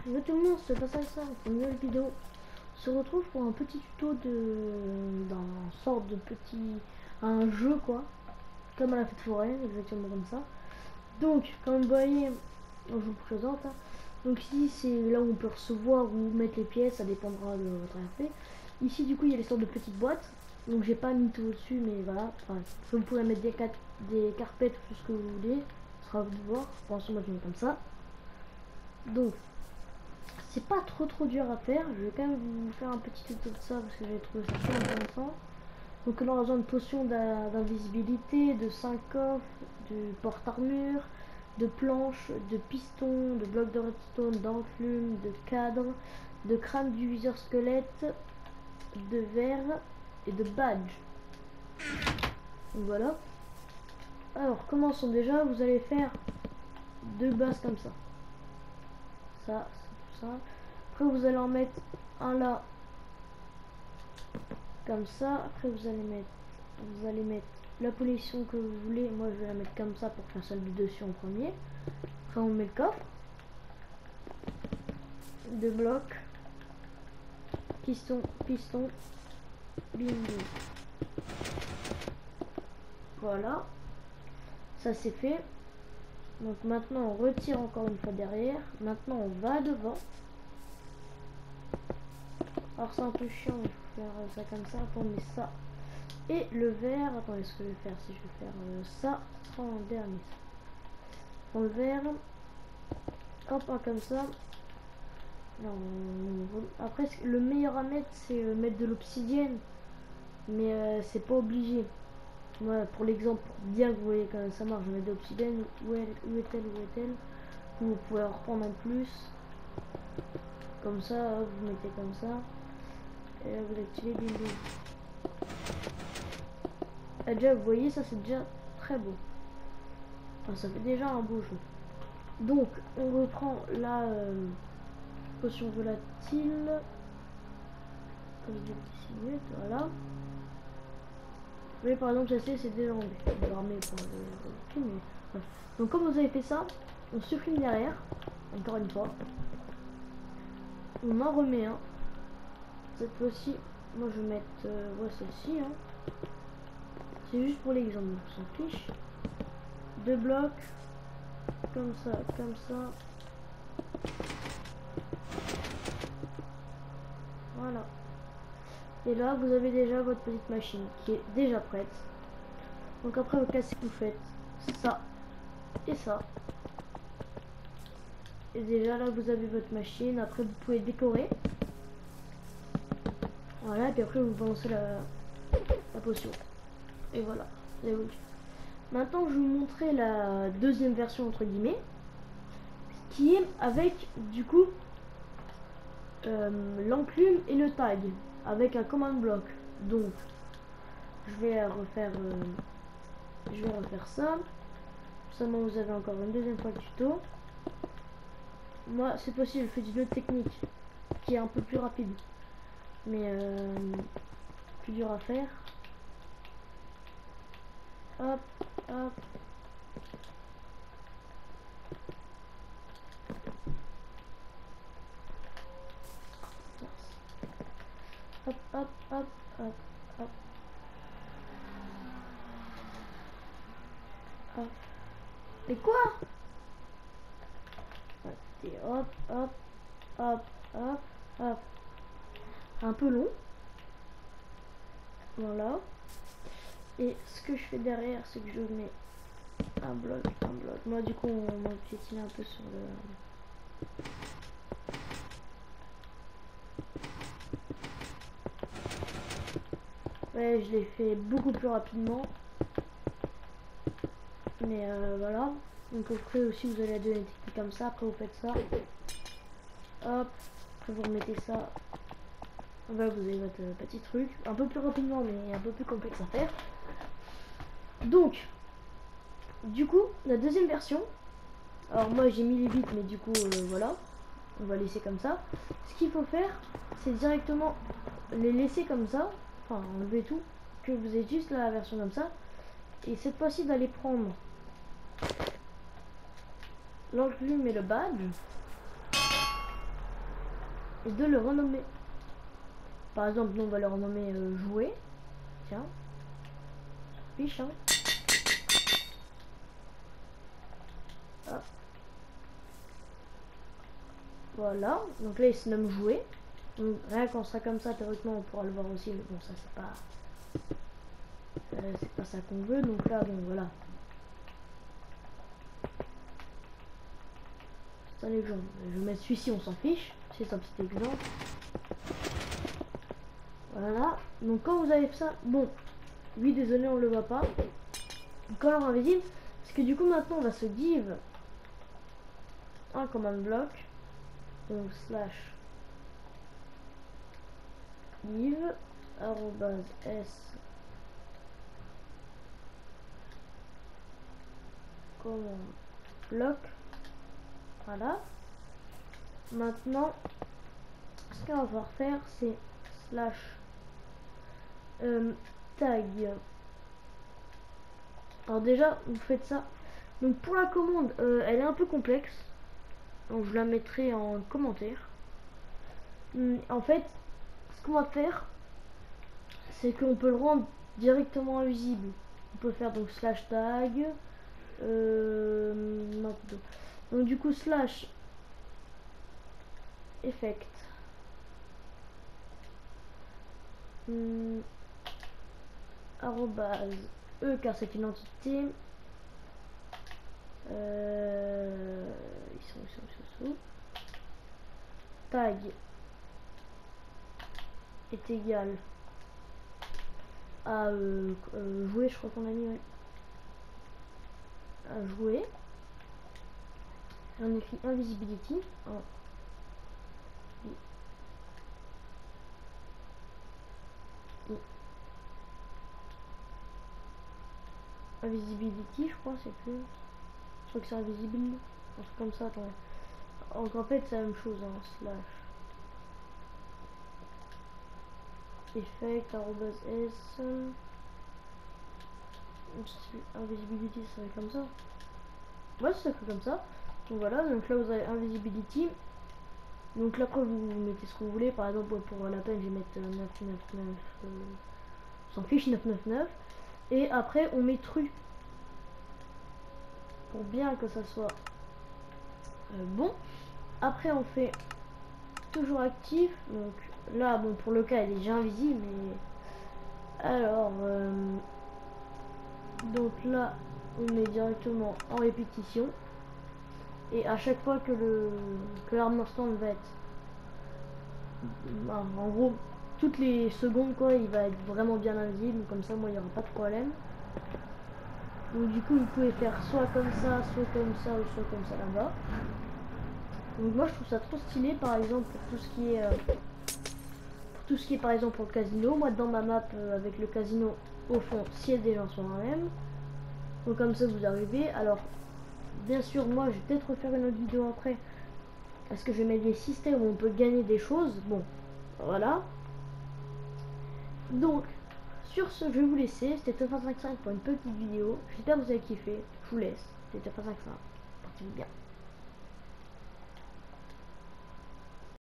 Yo tout le monde, c'est pas ça et ça, pour une nouvelle vidéo. On se retrouve pour un petit tuto d'un sorte de petit un jeu quoi, comme à la fête foraine, exactement comme ça. Donc comme vous voyez, je vous présente hein. Donc ici c'est là où on peut recevoir ou mettre les pièces, ça dépendra de votre RP. Ici du coup il y a les sortes de petites boîtes, donc j'ai pas mis tout au-dessus mais voilà, enfin, vous pouvez mettre des carpettes, tout ce que vous voulez, ce sera à vous de voir. Pour l'instant moi je mets comme ça. Donc c'est pas trop dur à faire, je vais quand même vous faire un petit tuto de ça parce que j'ai trouvé ça très intéressant. Donc là on a besoin de potions d'invisibilité, de 5 coffres, de porte-armure, de planches, de pistons, de blocs de redstone, d'enclume, de cadres, de crâne du viseur squelette, de verre et de badge. Donc voilà. Alors commençons déjà, vous allez faire deux bases comme ça. Ça, ça. Après vous allez en mettre un là comme ça. Après vous allez mettre la position que vous voulez. Moi je vais la mettre comme ça pour faire celle du dessus en premier. Après on met le coffre, deux blocs, piston, bing bing. Voilà, ça c'est fait. Donc maintenant on retire encore une fois derrière. Maintenant on va devant. Alors c'est un peu chiant, il faut faire ça comme ça. Attends, mais ça et le verre. Attendez, ce que je vais faire, si je vais faire ça, ce sera en dernier. Prends le verre, hop, un comme ça. Non, après le meilleur à mettre c'est mettre de l'obsidienne, mais c'est pas obligé. Moi pour l'exemple, pour bien que vous voyez comment ça marche, je mets de l'obsidienne. Où est-elle? Vous pouvez en reprendre en plus, comme ça, hop, vous mettez comme ça et là vous activez bim bim. Et déjà vous voyez, ça c'est déjà très beau, enfin ça fait déjà un beau jeu. Donc on reprend la potion volatile, comme je dis, voilà. Vous voyez par exemple celle-ci c'est déjà enlevé. Je vais ramener pour le mais bref. Donc comme vous avez fait ça, on supprime derrière, encore une fois. On en remet un. Cette fois-ci, moi je vais mettre ouais, celle-ci. Hein. C'est juste pour l'exemple, on s'en fiche. Deux blocs, comme ça, comme ça. Voilà. Et là, vous avez déjà votre petite machine qui est déjà prête. Donc après, vous cassez, vous faites ça et ça. Et déjà là, vous avez votre machine. Après, vous pouvez décorer. Voilà, et puis après, vous balancez la potion. Et voilà. Maintenant, je vais vous montrer la deuxième version, entre guillemets. Qui est avec, du coup, l'enclume et le tag. Avec un command block. Donc, je vais refaire ça. Seulement vous avez encore une deuxième fois le tuto. Moi c'est possible, je fais d'une autre technique qui est un peu plus rapide mais plus dur à faire. Hop hop hop hop hop hop hop hop. Mais quoi? Et hop hop hop hop hop. Un peu long. Voilà. Et ce que je fais derrière, c'est que je mets un bloc. Moi du coup on va piétiner un peu sur le... Ouais, je l'ai fait beaucoup plus rapidement. Mais voilà. Donc après aussi vous allez donner des techniques comme ça. Après vous faites ça. Hop. Après vous remettez ça. Voilà, vous avez votre petit truc. Un peu plus rapidement mais un peu plus complexe à faire. Donc, du coup, la deuxième version. Alors moi j'ai mis les bits mais du coup voilà. On va laisser comme ça. Ce qu'il faut faire, c'est directement les laisser comme ça. Enfin enlever tout. Que vous ayez juste la version comme ça. Et cette fois-ci d'aller prendre l'enclume et le badge. et de le renommer. Par exemple, nous on va le renommer jouet. Tiens, fiche, hein. Ah. Voilà, donc là il se nomme jouet. Donc rien qu'en sera comme ça, théoriquement on pourra le voir aussi, mais bon ça c'est pas ça qu'on veut. Donc là bon voilà. C'est un exemple. Je vais mettre celui-ci, on s'en fiche. C'est un petit exemple. Voilà. Donc quand vous avez ça, bon, oui désolé on le voit pas. Color invisible, parce que du coup maintenant on va se div un command block. Donc slash div arrobase s command block. Voilà. Maintenant, ce qu'on va pouvoir faire, c'est slash tag. Alors déjà, vous faites ça. Donc pour la commande, elle est un peu complexe. Donc je la mettrai en commentaire. En fait, ce qu'on va faire, c'est qu'on peut le rendre directement invisible. On peut faire donc slash tag. Donc du coup slash effect. Arrobase e car c'est une entité. Ils sont. Tag est égal à jouer, je crois qu'on a mis, ouais. À jouer. On écrit invisibility. Oh. Invisibility, je crois, c'est plus. Je crois que c'est invisible. Un truc comme ça, attendez. Donc en fait, c'est la même chose, hein, slash effect arrobase s. Invisibility, ça va être comme ça. Ouais, ça fait comme ça. Donc voilà, donc là vous avez invisibility. Donc là après vous mettez ce que vous voulez. Par exemple pour la peine je vais mettre 999. On s'en fiche 999. Et après on met true. Pour bien que ça soit bon. Après on fait toujours actif. Donc là bon pour le cas il est déjà invisible. Mais alors donc là on met directement en répétition. Et à chaque fois que l'armor stand va être en gros toutes les secondes quoi, il va être vraiment bien invisible, comme ça moi il n'y aura pas de problème. Donc du coup vous pouvez faire soit comme ça ou soit comme ça là-bas. Donc moi je trouve ça trop stylé, par exemple pour tout ce qui est par exemple pour le casino. Moi dans ma map avec le casino au fond, si des gens sont dans même, donc comme ça vous arrivez. Alors bien sûr moi je vais peut-être refaire une autre vidéo après, parce que je vais mettre des systèmes où on peut gagner des choses. Bon voilà. Donc sur ce je vais vous laisser. C'était Teuf155 pour une petite vidéo. J'espère que vous avez kiffé. Je vous laisse. C'était Teuf155. Portez-vous bien.